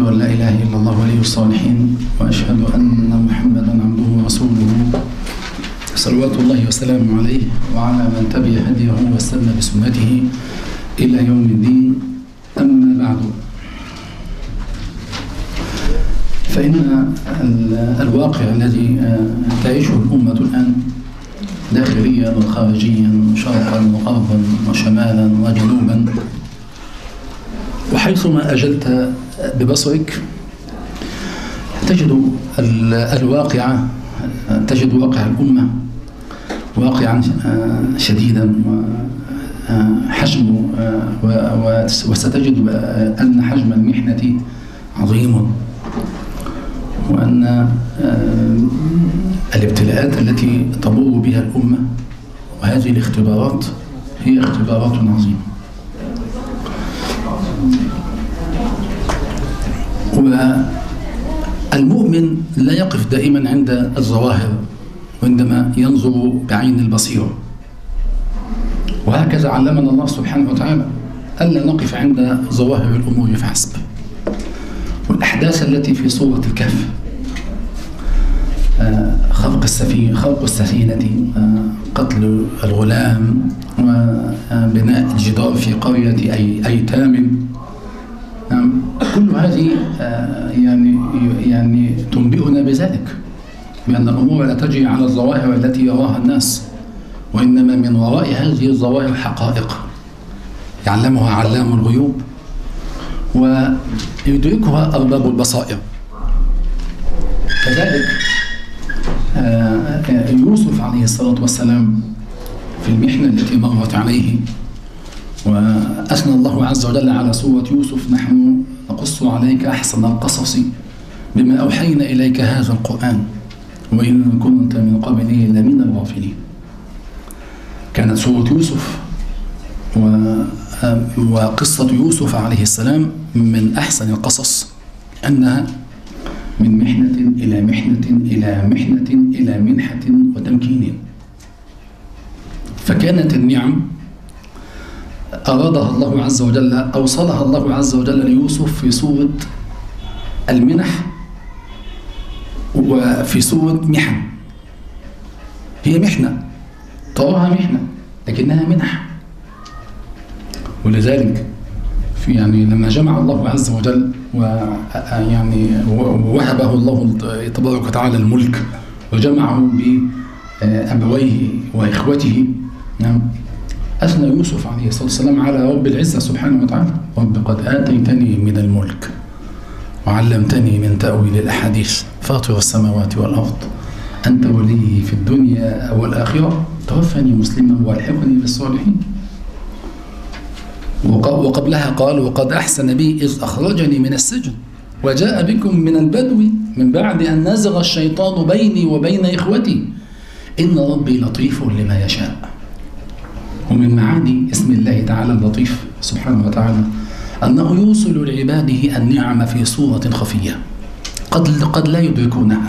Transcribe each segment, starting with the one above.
أن لا إله إلا الله ولي الصالحين، وأشهد أن محمدا عبده ورسوله صلوات الله وسلامه عليه وعلى من تبع هديه واستنى بسنته إلى يوم الدين. أما بعد، فإن الواقع الذي تعيشه الأمة الآن داخليا وخارجيا، شرقا وغربا وشمالا وجنوبا، وحيثما أجلت ببصرك تجد الواقع، تجد واقع الأمة واقعا شديدا وحجم، وستجد أن حجم المحنة عظيم، وأن الابتلاءات التي تمر بها الأمة وهذه الاختبارات هي اختبارات عظيمة. والمؤمن لا يقف دائما عند الظواهر وعندما ينظر بعين البصيرة، وهكذا علمنا الله سبحانه وتعالى ألا نقف عند ظواهر الأمور فحسب. والأحداث التي في سورة الكهف، خلق السفينة، قتل الغلام، وبناء الجدار في قرية أيتام، كل هذه يعني تنبئنا بذلك، بأن الأمور لا تجري على الظواهر التي يراها الناس، وإنما من وراء هذه الظواهر حقائق يعلمها علام الغيوب ويدركها أرباب البصائر. كذلك يوسف عليه الصلاة والسلام في المحنة التي مرت عليه، وأثنى الله عز وجل على سورة يوسف: نحن نقص عليك أحسن القصص بما أوحينا إليك هذا القرآن وإن كنت من قبله لمن الغافلين. كانت سورة يوسف وقصة يوسف عليه السلام من أحسن القصص، أنها من محنة إلى محنة إلى محنة إلى منحة وتمكين. فكانت النعم أرادها الله عز وجل، أوصلها الله عز وجل ليوسف في سورة المنح وفي سورة محن. هي محنة، تراها محنة لكنها منح. ولذلك لما جمع الله عز وجل ووهبه الله تبارك وتعالى الملك وجمعه بأبويه وإخوته، أثنى يوسف عليه الصلاة والسلام على رب العزة سبحانه وتعالى: رب قد آتيتني من الملك وعلمتني من تأويل الأحاديث فاطر السماوات والأرض أنت ولي في الدنيا والآخرة توفني مسلما والحقني بالصالحين. وقبلها قال: وقد أحسن بي إذ أخرجني من السجن وجاء بكم من البدو من بعد أن نزغ الشيطان بيني وبين إخوتي إن ربي لطيف لما يشاء. ومن معاني اسم الله تعالى اللطيف سبحانه وتعالى أنه يوصل لعباده النعم في صورة خفية قد لا يدركونها.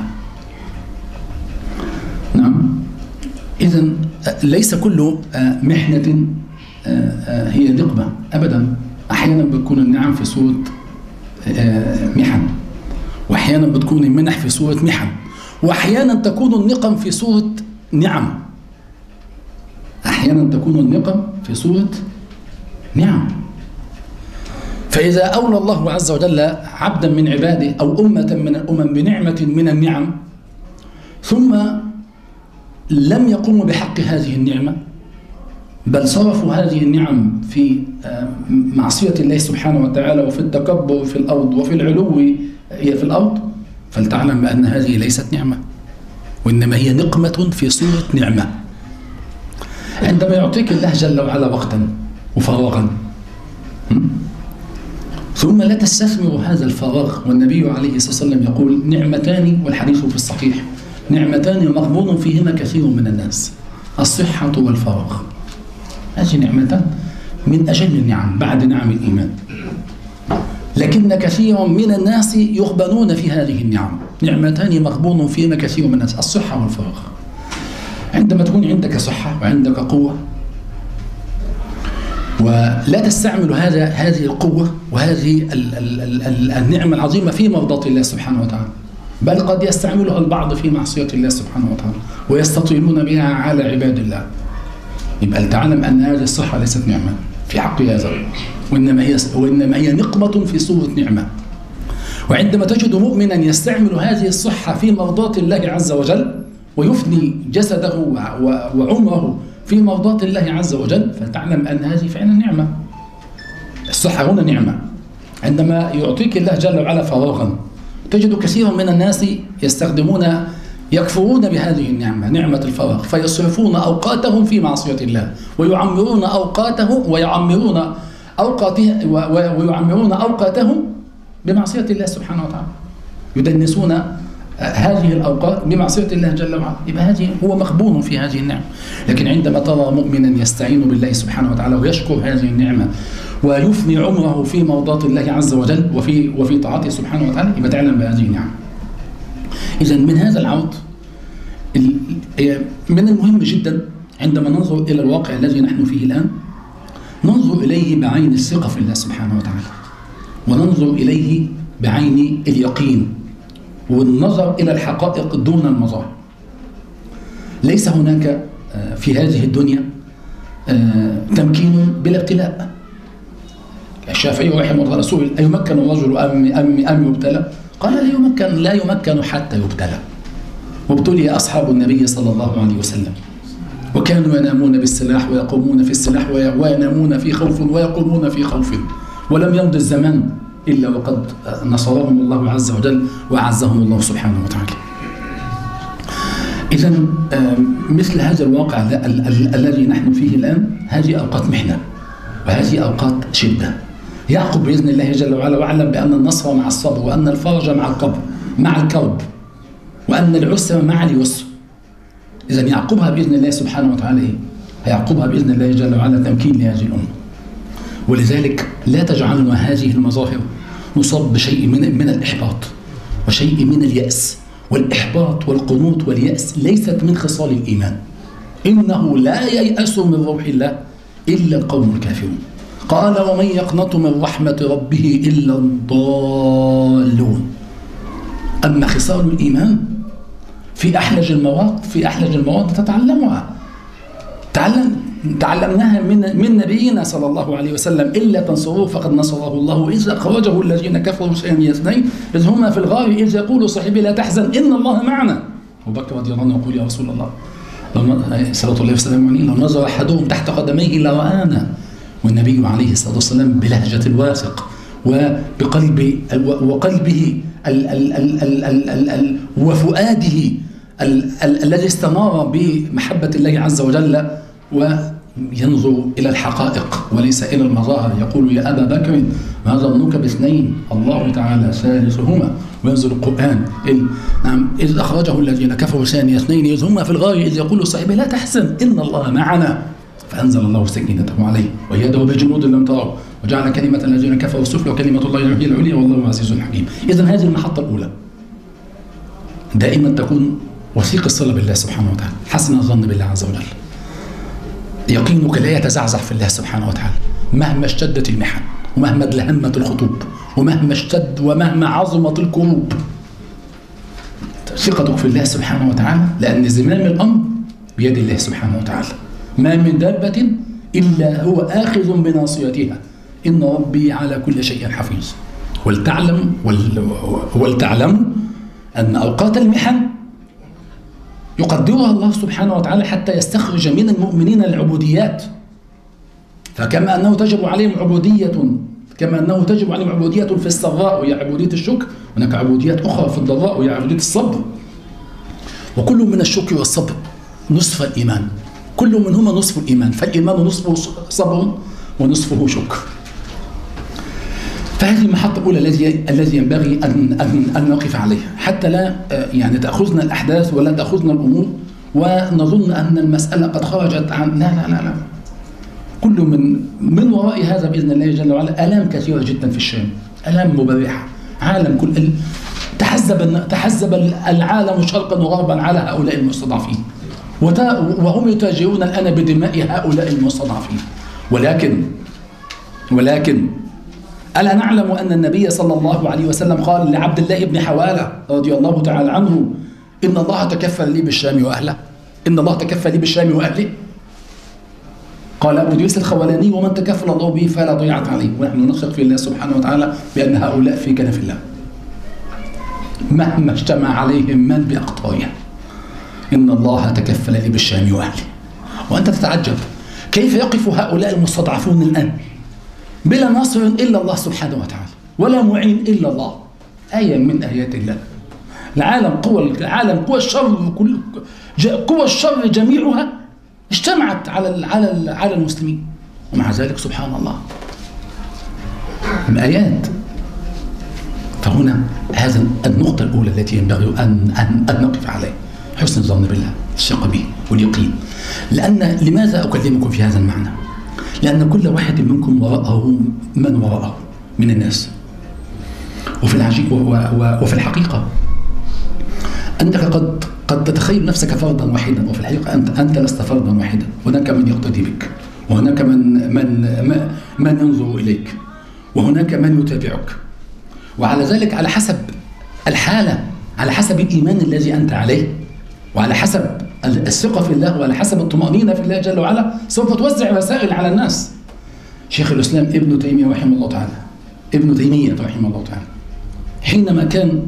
نعم، إذن ليس كل محنة هي نقمة أبدا. أحيانا بتكون النعم في صورة محن، وأحيانا بتكون المنح في صورة محن، وأحيانا تكون النقم في صورة نعم. أحيانا تكون النقم في صورة نعم. فإذا أولى الله عز وجل عبدا من عباده أو أمة من الأمم بنعمة من النعم ثم لم يقوموا بحق هذه النعمة، بل صرفوا هذه النعم في معصية الله سبحانه وتعالى وفي التكبر في الأرض وفي العلو هي في الأرض، فلتعلم بأن هذه ليست نعمة، وإنما هي نقمة في صورة نعمة. عندما يعطيك الله جل وعلا وقتا وفراغا ثم لا تستثمر هذا الفراغ، والنبي عليه الصلاة والسلام يقول: نعمتان، والحديث في الصحيح: نعمتان مغبون فيهما كثير من الناس، الصحة والفراغ. هذه نعمتان من أجل النعم بعد نعم الإيمان، لكن كثير من الناس يغبنون في هذه النعم. نعمتان مغبون فيهما كثير من الناس، الصحة والفراغ. عندما تكون عندك صحة وعندك قوة ولا تستعمل هذه القوة وهذه النعمة العظيمة في مرضاة الله سبحانه وتعالى، بل قد يستعملها البعض في معصية الله سبحانه وتعالى ويستطيلون بها على عباد الله. يبقى لتعلم أن هذه الصحة ليست نعمة في حق هذا، وإنما هي نقمة في صورة نعمة. وعندما تجد مؤمنا يستعمل هذه الصحة في مرضاة الله عز وجل ويفني جسده وعمره في مرضاة الله عز وجل، فتعلم أن هذه فعلا نعمة. الصحة هنا نعمة. عندما يعطيك الله جل وعلا فراغا، تجد كثيرا من الناس يكفرون بهذه النعمة، نعمة الفراغ، فيصرفون أوقاتهم في معصية الله ويعمرون أوقاتهم بمعصية الله سبحانه وتعالى، يدنسون هذه الأوقات بمعصية الله جل وعلا. يبقى هذه هو مخبون في هذه النعمة. لكن عندما ترى مؤمنا يستعين بالله سبحانه وتعالى ويشكر هذه النعمة ويفني عمره في مرضاة الله عز وجل وفي طاعته سبحانه وتعالى، يبقى تعلم بهذه النعمة. إذن من هذا العود من المهم جدا عندما ننظر إلى الواقع الذي نحن فيه الآن، ننظر إليه بعين الثقة في الله سبحانه وتعالى، وننظر إليه بعين اليقين والنظر إلى الحقائق دون المظاهر. ليس هناك في هذه الدنيا تمكين بلا ابتلاء. الشافعي رحمه الله سئل: أيمكن الرجل أم يبتلى؟ قال: لا يمكن حتى يبتلى. وابتلي أصحاب النبي صلى الله عليه وسلم، وكانوا ينامون بالسلاح ويقومون في السلاح، وينامون في خوف ويقومون في خوف، ولم يمض الزمان إلا وقد نصرهم الله عز وجل وأعزهم الله سبحانه وتعالى. إذن مثل هذا الواقع الذي نحن فيه الآن، هذه أوقات محنة وهذه أوقات شدة. يعقب بإذن الله جل وعلا، واعلم بأن النصر مع الصبر، وأن الفرج مع الكرب، وأن العسر مع اليسر. إذن يعقبها بإذن الله سبحانه وتعالى، هيعقبها بإذن الله جل وعلا تمكين لهذه الأمة. ولذلك لا تجعلنا هذه المظاهر نصاب بشيء من الإحباط وشيء من اليأس. والإحباط والقنوط واليأس ليست من خصال الإيمان. إنه لا ييأس من روح الله إلا القوم الكافرون. قال: ومن يقنط من رحمة ربه إلا الضالون. أما خصال الإيمان في أحلج المواضع تتعلمها. تعلمناها من نبينا صلى الله عليه وسلم: إلا تنصروه فقد نصره الله إذ أخرجه الذين كفروا ثاني اثنين إذ هما في الغار إذ يقول صاحبه لا تحزن إن الله معنا. أبو بكر رضي الله عنه يقول: يا رسول الله صلى الله عليه وسلم لو نظر أحدهم تحت قدميه لرآنا. والنبي عليه الصلاة والسلام بلهجة الواثق وقلبه وفؤاده الذي استنار بمحبة الله عز وجل، وينظر إلى الحقائق وليس إلى المظاهر. يقول: يا أبا بكر ما ظنك باثنين الله تعالى ثالثهما. وينزل القرآن: إذ أخرجه الذين كفروا ثاني اثنين إذ هما في الغار إذ يقول صاحبه لا تحزن إن الله معنا. فأنزل الله سكينته عليه وأيده بجنود لم تروا وجعل كلمة الذين كفروا السفلى وكلمة الله هي العليا والله عزيز حكيم. إذن هذه المحطة الأولى دائما تكون وثيق الصلة بالله سبحانه وتعالى، حسن الظن بالله عز وجل، يقينك لا يتزعزع في الله سبحانه وتعالى مهما اشتدت المحن ومهما ادلهمت الخطوب ومهما اشتد ومهما عظمت الكروب. ثقتك في الله سبحانه وتعالى، لأن زمام الأمر بيد الله سبحانه وتعالى. ما من دابة إلا هو آخذ بناصيتها إن ربي على كل شيء حفيظ. ولتعلموا أن أوقات المحن يقدرها الله سبحانه وتعالى حتى يستخرج من المؤمنين العبوديات. فكما أنه تجب عليهم عبودية في السراء وهي عبودية الشكر، هناك عبوديات أخرى في الضراء وهي عبودية الصبر. وكل من الشكر والصبر نصف الإيمان، كل منهما نصف الإيمان، فالإيمان نصفه صبر ونصفه شكر. فهذه المحطة الأولى الذي ينبغي أن نقف عليها حتى لا تأخذنا الأحداث ولا تأخذنا الأمور ونظن أن المسألة قد خرجت عن لا. كل من وراء هذا بإذن الله جل وعلا آلام كثيرة جدا في الشام، آلام مبرحة. عالم كل تحزب العالم شرقا وغربا على هؤلاء المستضعفين، وهم يتاجرون الآن بدماء هؤلاء المستضعفين. ولكن ولكن ألا نعلم أن النبي صلى الله عليه وسلم قال لعبد الله بن حوالة رضي الله تعالى عنه: إن الله تكفل لي بالشام وأهله. إن الله تكفل لي بالشام وأهله. قال أبو إدريس الخولاني: ومن تكفل الله به فلا ضيعت عليه. ونحن نثق في الله سبحانه وتعالى بأن هؤلاء في كنف الله مهما اجتمع عليهم من بأقطارها. إن الله تكفل لي بالشام وأهله. وأنت تتعجب كيف يقف هؤلاء المستضعفون الآن بلا ناصر إلا الله سبحانه وتعالى، ولا معين إلا الله. آية من آيات الله. العالم قوى الشر جميعها اجتمعت على المسلمين، ومع ذلك سبحان الله من آيات. فهنا هذا النقطة الأولى التي ينبغي أن نقف عليها: حسن الظن بالله، الثقة به واليقين. لماذا أكلمكم في هذا المعنى؟ لأن كل واحد منكم وراءه من وراءه من الناس. وفي الحقيقة أنك قد تتخيل نفسك فردا واحدا، وفي الحقيقة أنت لست فردا واحدا. هناك من يقتدي بك، وهناك من ينظر إليك، وهناك من يتابعك. وعلى ذلك على حسب الحالة، على حسب الإيمان الذي أنت عليه، وعلى حسب الثقة في الله، وعلى حسب الطمأنينة في الله جل وعلا، سوف توزع رسائل على الناس. شيخ الإسلام ابن تيمية رحمه الله تعالى، حينما كان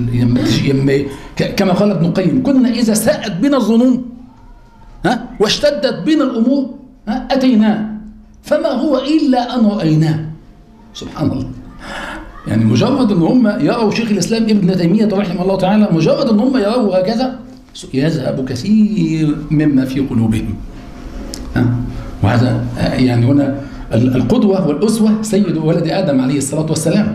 كما قال ابن القيم: كنا إذا ساءت بنا الظنون واشتدت بنا الأمور أتيناه فما هو إلا أن رأيناه. سبحان الله. يعني مجرد أن هم يروا شيخ الإسلام ابن تيمية رحمه الله تعالى، مجرد أن هم يروا هكذا يذهب كثير مما في قلوبهم. وهذا يعني هنا القدوة والأسوة سيد ولد آدم عليه الصلاة والسلام.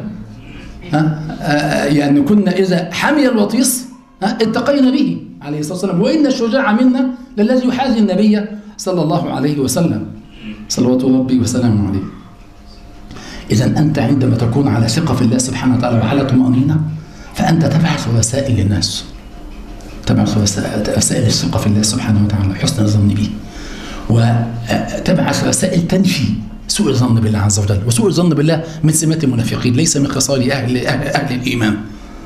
يعني كنا إذا حمي الوطيس اتقينا به عليه الصلاة والسلام. وإن الشجاع منا للذي يحاذي النبي صلى الله عليه وسلم صلوات ربي وسلامه عليه. إذا أنت عندما تكون على ثقة في الله سبحانه وتعالى وعلى طمأنينة، فأنت تبعث رسائل للناس، تبعث رسائل الثقة في الله سبحانه وتعالى، حسن الظن به، وتبعث رسائل تنفي سوء الظن بالله عز وجل. وسوء الظن بالله من سمات المنافقين، ليس من خصال أهل الإيمان.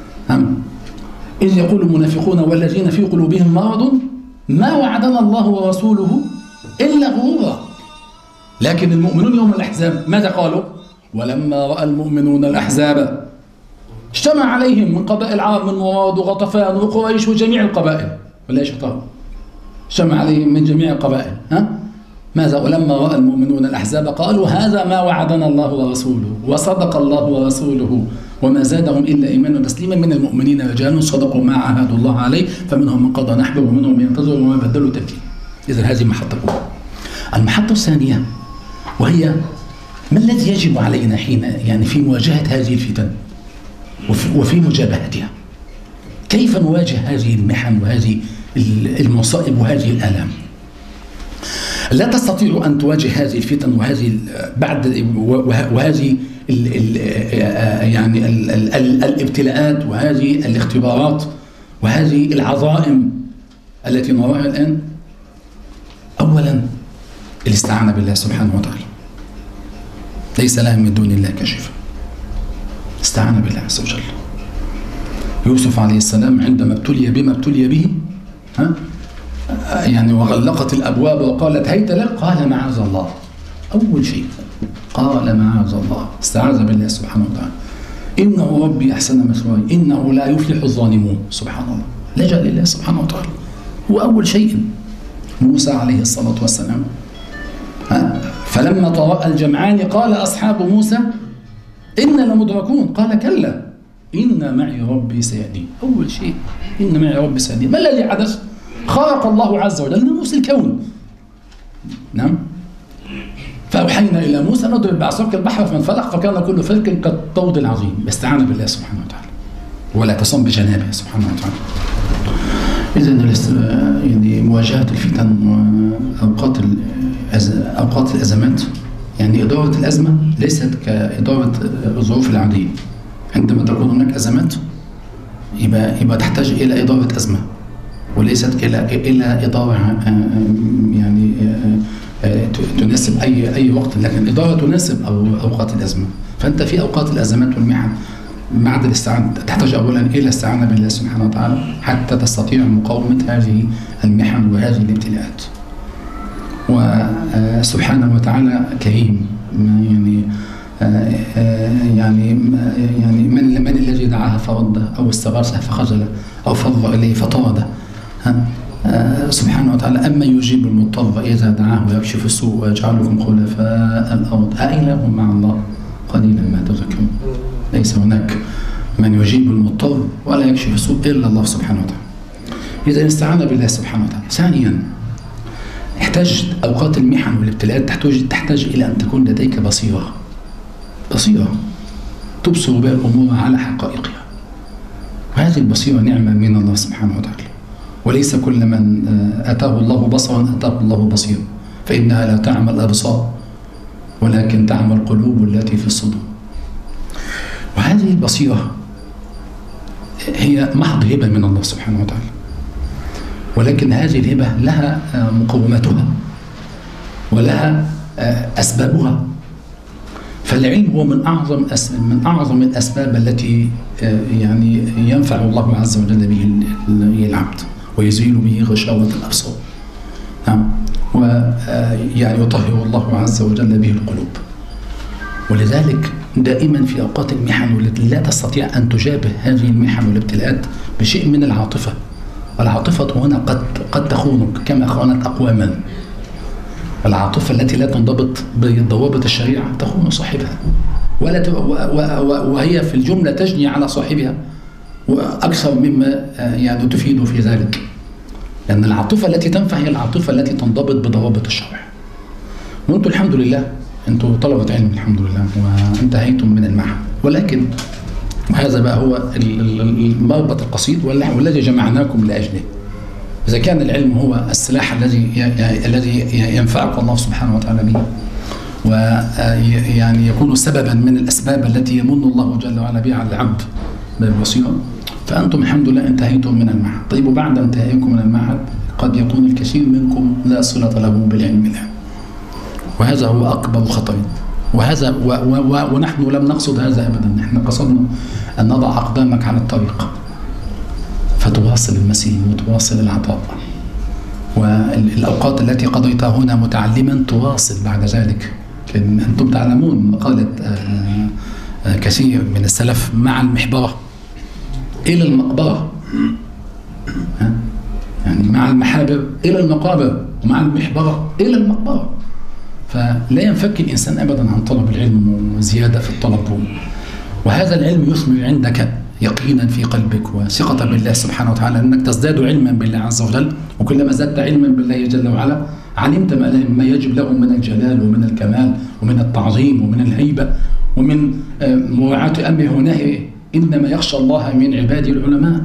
إذ يقول المنافقون والذين في قلوبهم مرض ما وعدنا الله ورسوله إلا غرورا. لكن المؤمنون يوم الأحزاب ماذا قالوا؟ ولما رأى المؤمنون الأحزاب اجتمع عليهم من قبائل العرب، من مراد وغطفان وقريش وجميع القبائل، ولا شطار، اجتمع عليهم من جميع القبائل. ماذا؟ ولما رأى المؤمنون الأحزاب قالوا هذا ما وعدنا الله ورسوله وصدق الله ورسوله وما زادهم إلا إيمانا وتسليما. من المؤمنين رجال صدقوا ما عاهدوا الله عليه فمنهم من قضى نحبه ومنهم من ينتظر وما بدلوا تبديلا. إذن هذه محطة أولى. المحطة الثانية وهي ما الذي يجب علينا حين يعني في مواجهة هذه الفتن وفي مجابهتها؟ كيف نواجه هذه المحن وهذه المصائب وهذه الآلام؟ لا تستطيع أن تواجه هذه الفتن وهذه يعني الابتلاءات وهذه الاختبارات وهذه العظائم التي نراها الآن. أولا الاستعانة بالله سبحانه وتعالى، ليس لها من دون الله كاشفة. استعان بالله عز وجل. يوسف عليه السلام عندما ابتلي بما ابتلي به يعني وغلقت الأبواب وقالت هيت لك، قال معاذ الله. أول شيء قال معاذ الله، استعاذ بالله سبحانه وتعالى. إنه ربي أحسن مثواي إنه لا يفلح الظالمون. سبحان الله، لجأ لله سبحانه وتعالى. هو أول شيء. موسى عليه الصلاة والسلام فلما تراءى الجمعان قال أصحاب موسى إنا لمدركون، قال كلا إن معي ربي سيهدين. أول شيء إن معي ربي سيهدين. ما الذي حدث؟ خلق الله عز وجل ناموس الكون. نعم. فأوحينا إلى موسى نضرب بعصاك البحر فانفلق فكان كل فرق كالطود العظيم. استعان بالله سبحانه وتعالى ولا تصم بجنابه سبحانه وتعالى. إذن يعني مواجهة الفتن وأوقات الأزمات، يعني إدارة الأزمة ليست كإدارة الظروف العادية. عندما تكون هناك أزمات يبقى تحتاج إلى إدارة أزمة، وليست إلى إدارة يعني تناسب أي وقت، لكن إدارة تناسب أوقات الأزمة. فأنت في أوقات الأزمات والمحن بعد الاستعانة تحتاج أولا إلى الاستعانة بالله سبحانه وتعالى حتى تستطيع مقاومة هذه المحن وهذه الابتلاءات. وسبحانه وتعالى كريم، يعني من الذي دعاها فرده، أو استغاثه فخجله، أو فض إليه فطرده. سبحانه وتعالى أما يجيب المضطر إذا دعاه ويكشف السوء ويجعلكم خلفاء الأرض أإله مع الله قليلا ما تذكرون. ليس هناك من يجيب المضطر ولا يكشف السوء إلا الله سبحانه وتعالى. إذا استعان بالله سبحانه وتعالى. ثانيا، يحتاج أوقات المحن والابتلاءات تحتاج إلى أن تكون لديك بصيرة تبصر بها الأمور على حقائقها، وهذه البصيرة نعمة من الله سبحانه وتعالى. وليس كل من أتاه الله بصرا أتاه الله بصيرا، فإنها لا تعمى الأبصار ولكن تعمى القلوب التي في الصدور. وهذه البصيرة هي محض هبة من الله سبحانه وتعالى، ولكن هذه الهبة لها مقوماتها ولها أسبابها. فالعلم هو من أعظم الأسباب التي يعني ينفع الله عز وجل به العبد ويزيل به غشاوة الأبصار. نعم. ويعني يطهر الله عز وجل به القلوب. ولذلك دائما في أوقات المحن والتي لا تستطيع أن تجابه هذه المحن والابتلاءات بشيء من العاطفة. والعاطفة هنا قد تخونك كما خانت أقواما. العاطفة التي لا تنضبط بضوابط الشريعة تخون صاحبها، وهي في الجملة تجني على صاحبها وأكثر مما يعني تفيد في ذلك. لأن العاطفة التي تنفع هي العاطفة التي تنضبط بضوابط الشرع. وأنتم الحمد لله أنتم طلبة علم الحمد لله وانتهيتم من المعهد، ولكن وهذا بقى هو المربط القصيد والذي جمعناكم لأجله. إذا كان العلم هو السلاح الذي ينفعك الله سبحانه وتعالى به، ويعني يكون سببا من الأسباب التي يمن الله جل وعلا بها على العبد بالبصيرة، فأنتم الحمد لله انتهيتم من المعهد. طيب، وبعد انتهائكم من المعهد قد يكون الكثير منكم لا صلة له بالعلم الآن، وهذا هو أكبر خطر. وهذا ونحن لم نقصد هذا أبدا، نحن قصدنا أن نضع أقدامك على الطريق فتواصل المسير وتواصل العطاء، والأوقات التي قضيتها هنا متعلما تواصل بعد ذلك. لأن أنتم تعلمون قالت كثير من السلف: مع المحبرة إلى المقبرة. يعني مع المحابر إلى المقابر، ومع المحبرة إلى المقبرة. فلا ينفك الإنسان أبدا عن طلب العلم وزيادة في الطلب، وهذا العلم يثمر عندك يقينا في قلبك وثقة بالله سبحانه وتعالى، أنك تزداد علما بالله عز وجل. وكلما زدت علما بالله جل وعلا علمت ما يجب له من الجلال ومن الكمال ومن التعظيم ومن الهيبة ومن مراعاة أمره ونهيه. إنما يخشى الله من عباده العلماء.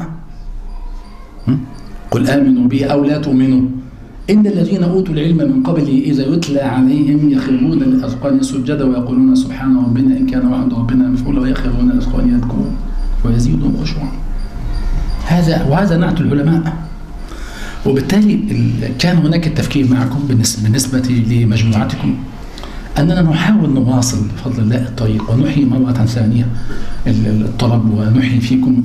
قل آمنوا به أو لا تؤمنوا إن الذين أوتوا العلم من قبله إذا يتلى عليهم يخرون للأذقان سجدا ويقولون سبحان ربنا إن كان وعد ربنا مفعولا ويخرون للأذقان يذكرون ويزيدهم خشوعا. وهذا نعت العلماء. وبالتالي كان هناك التفكير معكم بالنسبة لمجموعتكم أننا نحاول نواصل بفضل الله الطريق ونحيي مرة ثانية الطلب، ونحيي فيكم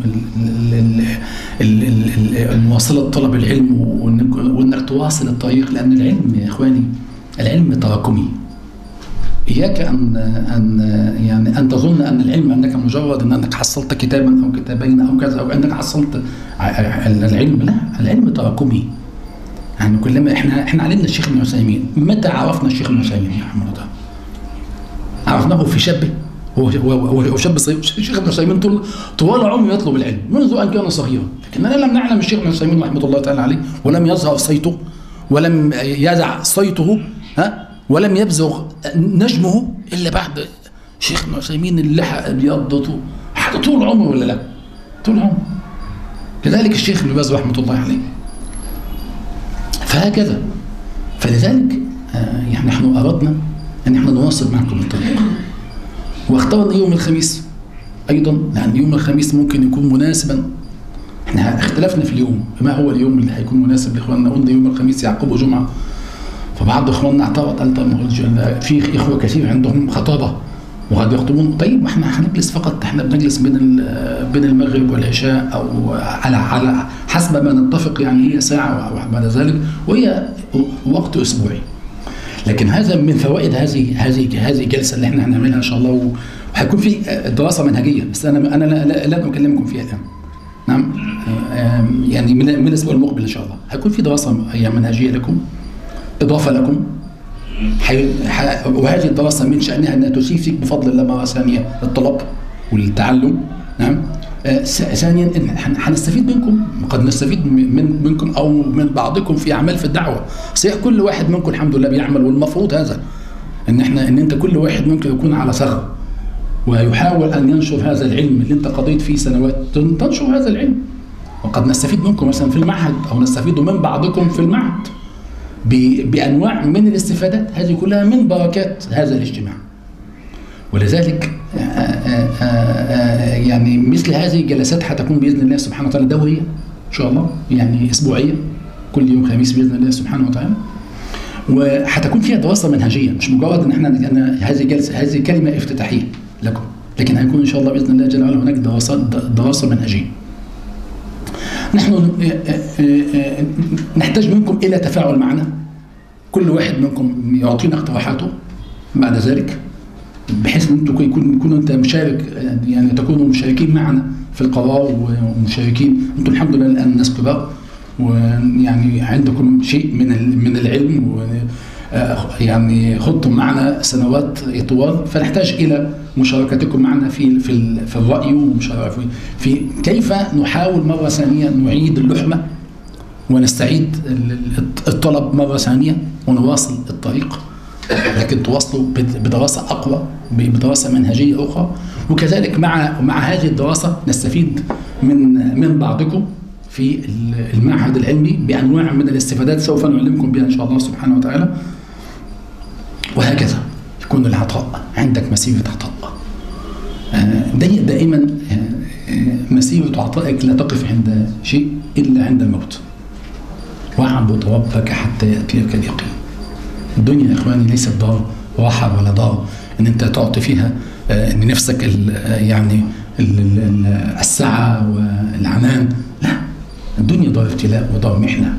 مواصلة طلب العلم، وأنك تواصل الطريق. لأن العلم يا إخواني العلم تراكمي. إياك أن تظن أن العلم أنك مجرد أنك حصلت كتابا أو كتابين أو كذا، أو أنك حصلت العلم. لا، العلم تراكمي. يعني كلما احنا علمنا الشيخ ابن عثيمين. متى عرفنا الشيخ ابن عثيمين يا محمد؟ عرفناه في شبه، هو شاب صغير. الشيخ ابن عثيمين طوال عمره يطلب العلم منذ ان كان صغيرا، لكننا لم نعلم الشيخ ابن عثيمين رحمه الله تعالى عليه، ولم يظهر صيته ولم يزع صيته ولم يبزغ نجمه الا بعد الشيخ ابن عثيمين. اللحى ابيضته حتى طول عمره، ولا لا؟ طول عمره. كذلك الشيخ ابن باز رحمه الله عليه. فهكذا. فلذلك يعني نحن أردنا أن نحن نواصل معكم الطريق، واخترنا يوم الخميس أيضا، لأن يوم الخميس ممكن يكون مناسبا احنا اختلفنا في اليوم، ما هو اليوم اللي هيكون مناسب لاخواننا؟ قلنا يوم الخميس يعقبه جمعه، فبعض اخواننا اعترض قال طب في اخوه كثير عندهم خطابه وقد يخطبون. طيب احنا هنجلس فقط، احنا بنجلس بين المغرب والعشاء او على حسب ما نتفق، يعني هي ساعه او بعد ذلك، وهي وقت اسبوعي. لكن هذا من فوائد هذه الجلسه اللي احنا هنعملها ان شاء الله، وهيكون في دراسه منهجيه، بس انا لن اكلمكم فيها الان. نعم، يعني من الاسبوع المقبل ان شاء الله هيكون في دراسه هي منهجيه لكم، اضافه لكم، وهذه الدراسه من شانها انها تفيدك بفضل الله مره ثانيه الطلب والتعلم. نعم. ثانيا هنستفيد منكم، قد نستفيد منكم او من بعضكم في اعمال في الدعوه. صحيح كل واحد منكم الحمد لله بيعمل، والمفروض هذا ان انت كل واحد منكم يكون على ثغر ويحاول ان ينشر هذا العلم اللي انت قضيت فيه سنوات، تنشر هذا العلم. وقد نستفيد منكم مثلا في المعهد، او نستفيد من بعضكم في المعهد بانواع من الاستفادات، هذه كلها من بركات هذا الاجتماع. ولذلك يعني مثل هذه الجلسات هتكون باذن الله سبحانه وتعالى دوريه ان شاء الله، يعني اسبوعيه كل يوم خميس باذن الله سبحانه وتعالى، وهتكون فيها دراسه منهجيه، مش مجرد ان احنا هذه جلسه، هذه كلمه افتتاحيه لكم، لكن هيكون ان شاء الله باذن الله جل وعلا هناك دراسه منهجيه. نحن نحتاج منكم الى تفاعل معنا، كل واحد منكم يعطينا اقتراحاته بعد ذلك، بحيث ان انتم يكونوا انت مشارك، يعني تكونوا مشاركين معنا في القرار، ومشاركين. انتم الحمد لله الان ناس كبار، ويعني عندكم شيء من العلم، يعني خضتم معنا سنوات طوال، فنحتاج الى مشاركتكم معنا في الراي، ومشاركه في كيف نحاول مره ثانيه نعيد اللحمه ونستعيد الطلب مره ثانيه ونواصل الطريق، لكن تواصلوا بدراسه اقوى، بدراسه منهجيه اخرى. وكذلك مع هذه الدراسه نستفيد من بعضكم في المعهد العلمي بانواع من الاستفادات سوف نعلمكم بها ان شاء الله سبحانه وتعالى. وهكذا يكون العطاء، عندك مسيره عطاء. دائما مسيره عطائك لا تقف عند شيء الا عند الموت. واعبد ربك حتى ياتيك اليقين. الدنيا يا اخواني ليست دار راحه ولا دار ان انت تعطي فيها ان نفسك يعني السعه والعنان، لا، الدنيا دار ابتلاء ودار محنه.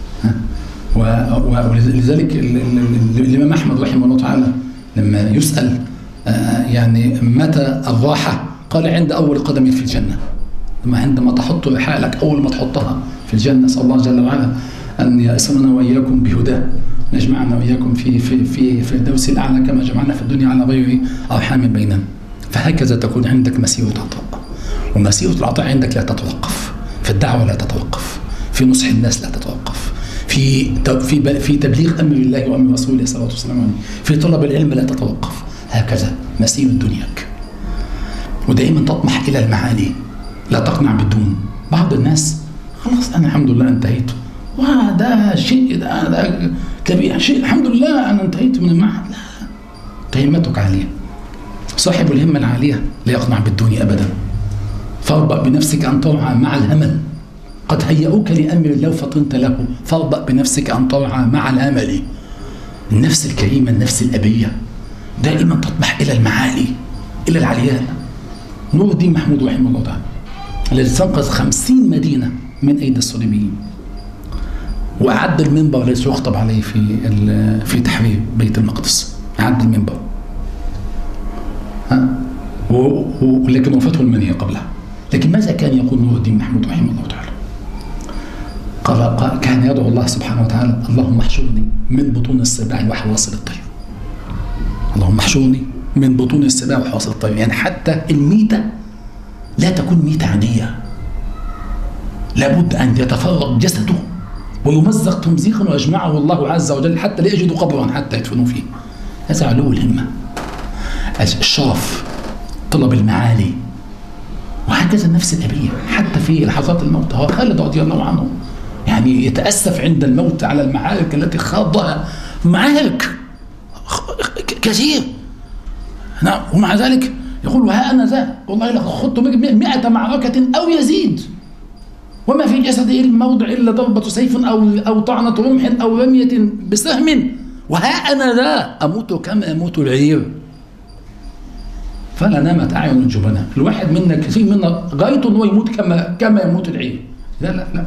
ولذلك الامام احمد رحمه الله تعالى لما يسال يعني متى الراحه، قال عند اول قدم في الجنه. عندما تحط رحالك اول ما تحطها في الجنه، اسال الله جل وعلا ان يأسرنا واياكم بهداه، نجمعنا واياكم في الدوس الاعلى كما جمعنا في الدنيا على غير ارحام بيننا. فهكذا تكون عندك مسيره عطاء، ومسيره العطاء عندك لا تتوقف، في الدعوه لا تتوقف، في نصح الناس لا تتوقف، في تبليغ امر الله وامر رسوله صلى الله عليه وسلم، في طلب العلم لا تتوقف. هكذا مسيره دنياك، ودائما تطمح الى المعالي، لا تقنع بالدون. بعض الناس خلاص انا الحمد لله انتهيت، وده شيء ده كبير، شيء الحمد لله انا انتهيت من المعهد. لا، همتك عاليه. صاحب الهمه العاليه لا يقنع بالدون ابدا. فاربأ بنفسك ان ترعى مع الامل، قد هيئوك لامر الله فطنت له، فاربأ بنفسك ان ترعى مع الامل. النفس الكريمه، النفس الابيه دائما تطمح الى المعالي، الى العلياء. نور الدين محمود رحمه الله تعالى الذي استنقذ 50 مدينه من ايدي الصليبيين، وأعد المنبر الذي يخطب عليه في تحرير بيت المقدس، أعد المنبر. ولكن وفاته المنية قبلها. لكن ماذا كان يقول نور الدين محمود رحمه الله تعالى؟ قال كان يدعو الله سبحانه وتعالى: اللهم احشرني من بطون السباع وحواصل الطير. اللهم احشرني من بطون السباع وحواصل الطير، يعني حتى الميتة لا تكون ميتة عادية، لابد أن يتفرغ جسده ويمزق تمزيقا ويجمعه الله عز وجل حتى لا يجدوا قبرا حتى يدفنوا فيه. هذا علو الهمة، الشرف، طلب المعالي. وهكذا النفس الأبية حتى في لحظات الموت. هو خالد رضي الله عنه يعني يتأسف عند الموت على المعارك التي خاضها، معارك كثير، نعم، ومع ذلك يقول: وها أنا ذا والله لقد خضت 100 معركة أو يزيد. وما في جسده الموضع إلا ضربة سيف أو طعنة رمح أو رمية بسهم، وها أنا ذا أموت كما يموت العير، فلا نامت أعين الجبناء. الواحد منا كثير منا غايته أنه يموت كما يموت العير. لا لا لا،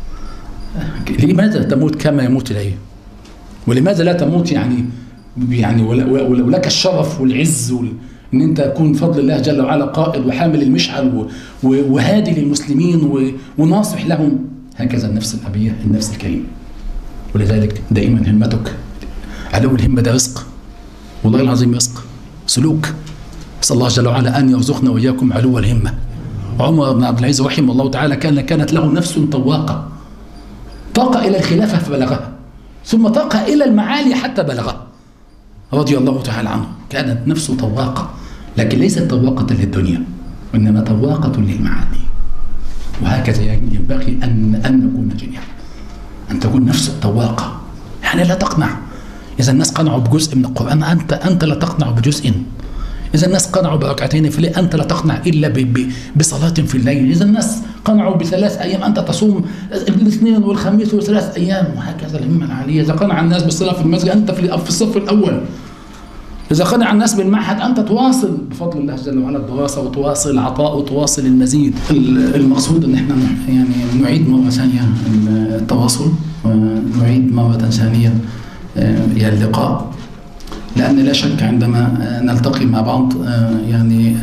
لماذا تموت كما يموت العير؟ ولماذا لا تموت يعني ولو لك الشرف والعز ان انت تكون بفضل الله جل وعلا قائد وحامل المشعل وهادي للمسلمين وناصح لهم. هكذا النفس الأبية، النفس الكريمة. ولذلك دائما همتك، علو الهمة ده رزق، والله العظيم رزق، سلوك. نسأل الله جل وعلا أن يرزقنا وإياكم علو الهمة. عمر بن عبد العزيز رحمه الله تعالى كانت له نفس طواقة، طاق إلى الخلافة فبلغها، ثم طاق إلى المعالي حتى بلغها رضي الله تعالى عنه. كانت نفسه طواقة، لكن ليست طواقة للدنيا، وإنما طواقة للمعالي. وهكذا ينبغي أن نكون جميعا، أن تكون نفس الطواقة، يعني لا تقنع. إذا الناس قنعوا بجزء من القرآن أنت لا تقنع بجزء. إذا الناس قنعوا بركعتين في الليل أنت لا تقنع إلا بصلاة في الليل. إذا الناس قنعوا ب3 أيام أنت تصوم الاثنين والخميس و3 أيام. وهكذا الهمة العالية. إذا قنع الناس بالصلاة في المسجد أنت في الصف الأول. إذا قنع الناس بالمعهد أنت تواصل بفضل الله جل وعلا الدراسة، وتواصل العطاء، وتواصل المزيد. المقصود أن احنا يعني نعيد مرة ثانية التواصل، ونعيد مرة ثانية اللقاء، لأن لا شك عندما نلتقي مع بعض يعني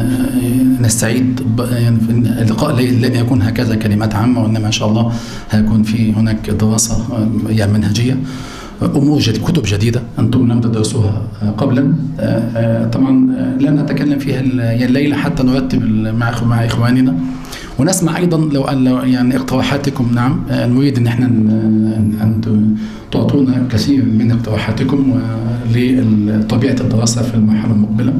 نستعيد يعني في اللقاء لن يكون هكذا كلمات عامة، وإنما إن شاء الله هيكون في هناك دراسة يعني منهجية، أمور كتب جديدة أنتم لم تدرسوها قبلا. طبعا لن نتكلم فيها الليلة حتى نرتب مع إخواننا، ونسمع أيضا لو يعني اقتراحاتكم. نعم، نريد أن احنا أن تعطونا كثير من اقتراحاتكم لطبيعة الدراسة في المرحلة المقبلة،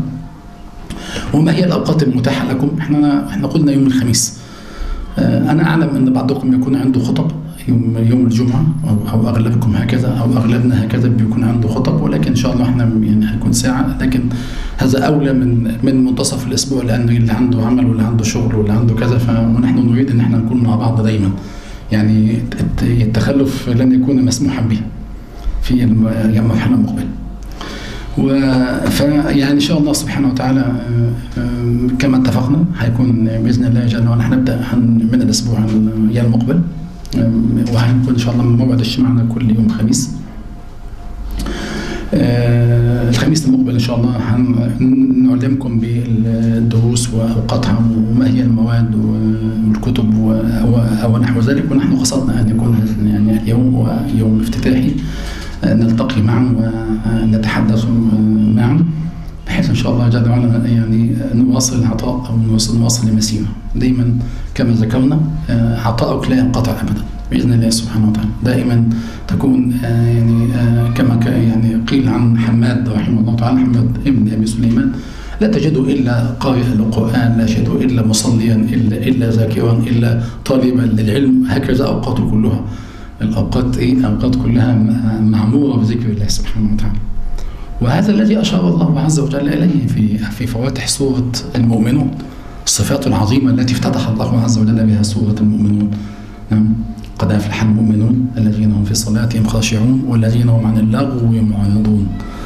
وما هي الأوقات المتاحة لكم. احنا قلنا يوم الخميس. أنا أعلم أن بعضكم يكون عنده خطب يوم الجمعة، أو أغلبكم هكذا، أو أغلبنا هكذا بيكون عنده خطب، ولكن إن شاء الله احنا يعني هيكون ساعة، لكن هذا أولى من منتصف الأسبوع، لأن اللي عنده عمل واللي عنده شغل واللي عنده كذا، ونحن نريد أن احنا نكون مع بعض دايما. يعني التخلف لن يكون مسموحا به في المرحلة المقبلة. فيعني إن شاء الله سبحانه وتعالى كما اتفقنا هيكون بإذن الله جل وعلا هنبدأ من الأسبوع المقبل، وهنكون إن شاء الله موعد اجتماعنا كل يوم خميس. الخميس المقبل إن شاء الله هنعلمكم بالدروس وأوقاتها، وما هي المواد والكتب أو نحو ذلك. ونحن قصدنا أن يكون يعني اليوم هو يوم افتتاحي، نلتقي معا ونتحدث معا، بحيث إن شاء الله جل وعلا يعني نواصل العطاء، أو نواصل المسيرة دائما. كما ذكرنا عطاؤك لا ينقطع أبدا بإذن الله سبحانه وتعالى. دائما تكون يعني كما يعني قيل عن حماد رحمه الله تعالى، حماد ابن أبي سليمان: لا تجد إلا قارئا للقرآن، لا تجد إلا مصليا، إلا ذاكرا، إلا طالبا للعلم. هكذا أوقاته كلها. الأوقات أوقات كلها معمورة بذكر الله سبحانه وتعالى. وهذا الذي أشار الله عز وجل إليه في فواتح سورة المؤمنون، الصفات العظيمة التي افتتح الله عز وجل بها سورة المؤمنون. نعم: قد أفلح المؤمنون الذين هم في صلاتهم خاشعون والذين هم عن اللغو معرضون.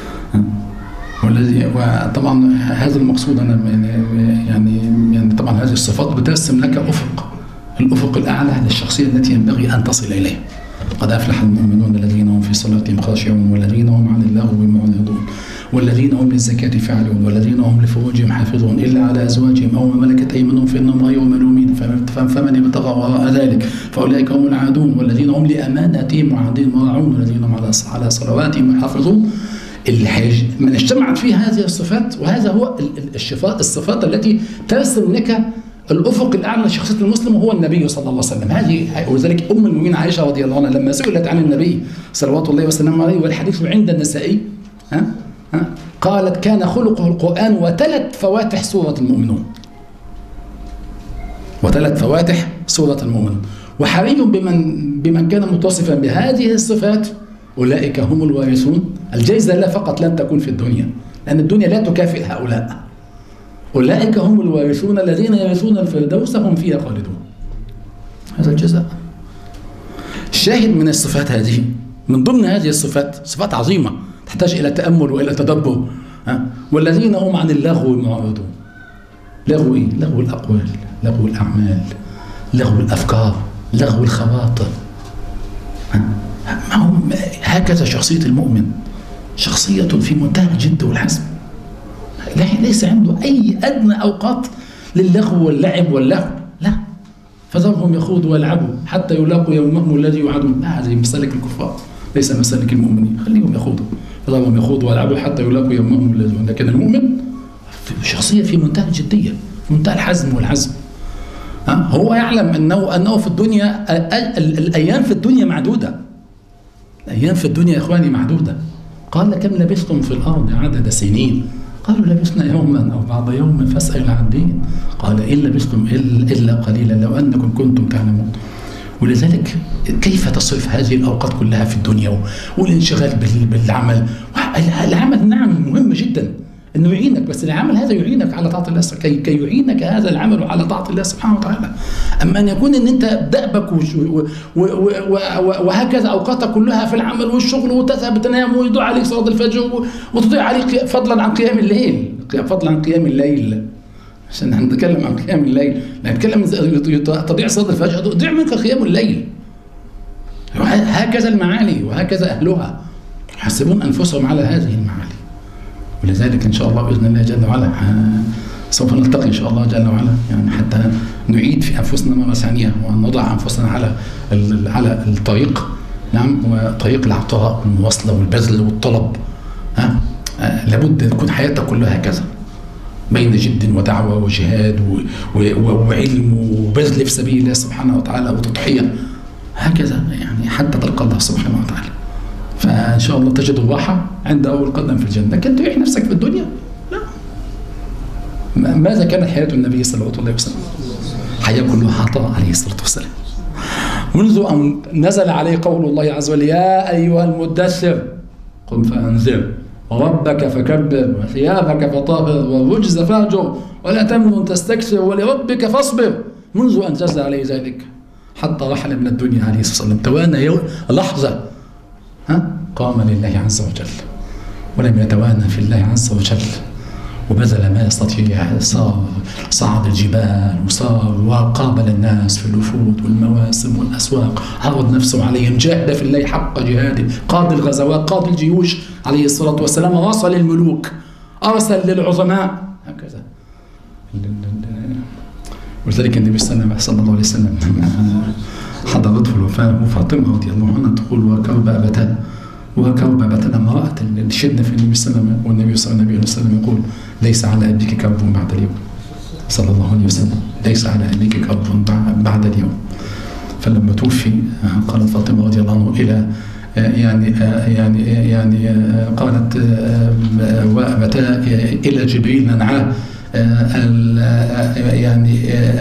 وطبعا هذا المقصود. أنا يعني طبعا هذه الصفات بترسم لك الأفق الأعلى للشخصية التي ينبغي أن تصل إليها. قد أفلح المؤمنون الذين هم في صلاتهم خاشعون والذين هم عن اللغو معرضون والذين هم للزكاة فاعلون والذين هم لفروجهم حافظون إلا على أزواجهم أو ما ملكت أيمانهم فإنهم غير ملومين فمن ابتغى وراء ذلك فأولئك هم العادون والذين هم لأماناتهم وعهدهم راعون والذين هم على صلواتهم يحافظون. من اجتمعت فيه هذه الصفات، وهذا هو الصفات التي ترسم لك الأفق الأعلى لشخصية المسلم، وهو النبي صلى الله عليه وسلم. هذه ولذلك أم المؤمنين عائشة رضي الله عنها لما سئلت عن النبي صلوات الله وسلامه عليه، والحديث عند النسائي، قالت: كان خلقه القرآن وتلت فواتح سورة المؤمنون. وتلت فواتح سورة المؤمنون. وحري بمن كان متصفا بهذه الصفات أولئك هم الوارثون. الجائزة لا فقط لن تكون في الدنيا، لأن الدنيا لا تكافئ هؤلاء. أولئك هم الوارثون الذين يرثون الفردوس هم فيها خالدون. هذا الجزاء. الشاهد من الصفات هذه، من ضمن هذه الصفات صفات عظيمة تحتاج إلى تأمل وإلى تدبر. والذين هم عن اللغو معرضون. لغو إيه؟ لغو الأقوال، لغو الأعمال، لغو الأفكار، لغو الخواطر. هكذا شخصية المؤمن، شخصية في منتهى الجد والحزم، ليس عنده أي أدنى أوقات للغو واللعب واللهو، لا. فذرهم يخوضوا ويلعبوا حتى يلاقوا يومهم الذي يوعدون. هذه مسالك الكفار، ليس مسالك المؤمنين. خليهم يخوضوا، فذرهم يخوضوا ويلعبوا حتى يلاقوا يومهم الذي يوعدون. لكن المؤمن شخصية في منتهى الجدية، في منتهى الحزم والعزم. هو يعلم أنه في الدنيا الأيام في الدنيا معدودة. الأيام في الدنيا يا إخواني معدودة. قال كم لبثتم في الأرض عدد سنين؟ قالوا لبثنا يوما أو بعض يوم فاسأل العادين. قال إن لبثتم إلا قليلا لو أنكم كنتم تعلمون. ولذلك كيف تصرف هذه الأوقات كلها في الدنيا والانشغال بالعمل؟ العمل نعم مهم جدا انه يعينك، بس العمل هذا يعينك على طاعه الله، كي يعينك هذا العمل على طاعه الله سبحانه وتعالى. اما ان يكون ان انت دأبك وهكذا اوقاتك كلها في العمل والشغل، وتذهب تنام ويضيع عليك صلاه الفجر وتضيع عليك فضلا عن قيام الليل، فضلا عن قيام الليل. عشان نتكلم عن قيام الليل، نتكلم تضيع صلاه الفجر، تضيع منك قيام الليل. هكذا المعالي وهكذا اهلها يحسبون انفسهم على هذه المعالي. ولذلك إن شاء الله بإذن الله جل وعلا سوف نلتقي إن شاء الله جل وعلا، يعني حتى نعيد في أنفسنا مرة ثانية ونضع أنفسنا على الطريق، نعم، وطريق العطاء والمواصلة والبذل والطلب. لابد تكون حياتك كلها هكذا، بين جد ودعوة وجهاد وعلم وبذل في سبيل الله سبحانه وتعالى وتضحية، هكذا يعني حتى تلقى الله سبحانه وتعالى. فإن شاء الله تجد الراحة عند أول قدم في الجنة. لكن تعيش نفسك في الدنيا؟ لا. ماذا كانت حياة النبي صلى الله عليه وسلم؟ حياة كلها عطاء عليه الصلاة والسلام. منذ أن نزل عليه قول الله عز وجل: يا أيها المدثر قم فأنذر وربك فكبر وثيابك فطهر والرجز فاهجر ولا تمنن تستكثر ولربك فاصبر. منذ أن نزل عليه ذلك حتى رحل من الدنيا عليه الصلاة والسلام، توانى لحظة قام لله عز وجل ولم يتوانى في الله عز وجل، وبذل ما يستطيع. صعد الجبال وصار وقابل الناس في الوفود والمواسم والأسواق، عرض نفسه عليهم، جاهد في الله حق جهاده، قاد الغزوات، قاد الجيوش عليه الصلاة والسلام، وصل الملوك، أرسل للعظماء، هكذا. ولذلك النبي صلى الله عليه وسلم حضرته الوفاة فاطمة رضي الله عنها تقول: وكرب أبتنا امرأة شدنا في النبي صلى الله عليه وسلم، والنبي صلى الله عليه وسلم يقول: ليس على أبيك كرب بعد اليوم، صلى الله عليه وسلم، ليس على أبيك كرب بعد اليوم. فلما توفي قالت فاطمة رضي الله عنها إلى يعني قالت: وأبتا إلى جبريل ننعاه يعني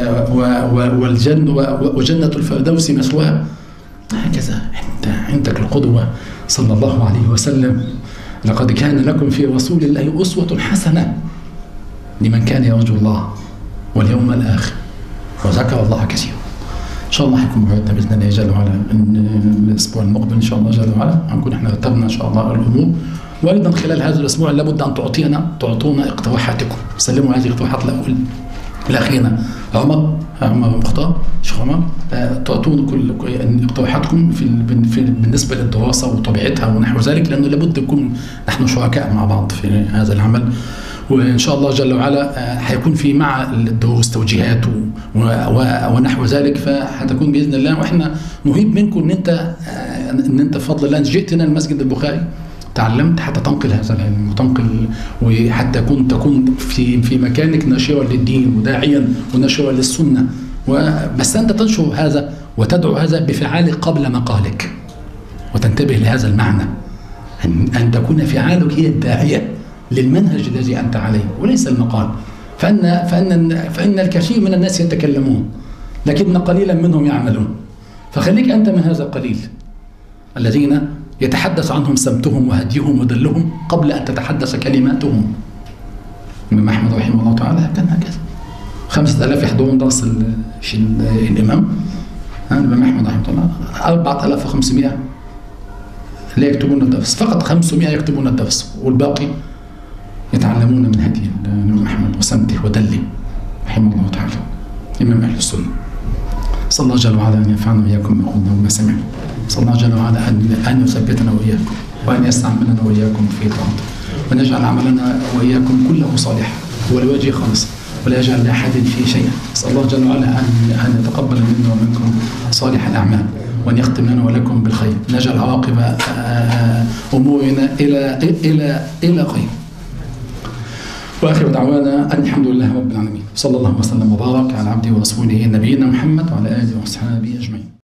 وجنة الفردوس مثواه. هكذا عندك القدوة صلى الله عليه وسلم: لقد كان لكم في رسول الله أسوة حسنة لمن كان يرجو الله واليوم الآخر وذكر الله كثيرا. إن شاء الله حيكون موعدنا بإذن الله جل وعلا الأسبوع المقبل إن شاء الله جل وعلا، هنكون إحنا رتبنا إن شاء الله الأمور. وأيضا خلال هذا الأسبوع لابد أن تعطونا اقتراحاتكم، سلموا هذه الاقتراحات لأخينا عمر مختار، شيخ عمر، تعطونا كل اقتراحاتكم بالنسبة للدراسة وطبيعتها ونحو ذلك، لأنه لابد نكون نحن شركاء مع بعض في هذا العمل. وإن شاء الله جل وعلا حيكون في مع الدروس توجيهات ونحو ذلك، فحتكون بإذن الله. وإحنا نهيب منكم إن أنت بفضل الله جئت هنا المسجد البخاري، تعلمت حتى تنقل هذا العلم وتنقل، وحتى تكون في مكانك ناشرا للدين وداعيا وناشرا للسنة. بس أنت تنشر هذا وتدعو هذا بفعالك قبل مقالك، وتنتبه لهذا المعنى، أن تكون فعالك هي الداعية للمنهج الذي أنت عليه وليس المقال. فإن الكثير من الناس يتكلمون لكن قليلا منهم يعملون، فخليك أنت من هذا القليل الذين يتحدث عنهم سمتهم وهديهم ودلهم قبل أن تتحدث كلماتهم. الإمام أحمد رحمه الله تعالى كان هكذا، 5000 يحضرون درس الإمام، الإمام أحمد رحمه الله 4500 لا يكتبون الدرس، فقط 500 يكتبون الدرس، والباقي يتعلمون من هدي الإمام أحمد وسمته ودله رحمه الله تعالى، إمام أهل السنة. صلى الله جل وعلا أن ينفعنا وإياكم ما قلنا وما سمعنا. صلى الله جل وعلا أن يثبتنا وإياكم، وأن يستعملنا وإياكم في طاعته، وأن يجعل عملنا وإياكم كله صالحا ولوجهه خالصا، ولا يجعل لأحد فيه شيئا. نسأل الله جل وعلا أن يتقبل منا ومنكم صالح الأعمال، وأن يختم لنا ولكم بالخير، نجعل عواقب أمورنا إلى خير. وآخر دعوانا أن الحمد لله رب العالمين، صلى الله وسلم وبارك على عبده ورسوله نبينا محمد وعلى آله وأصحابه أجمعين.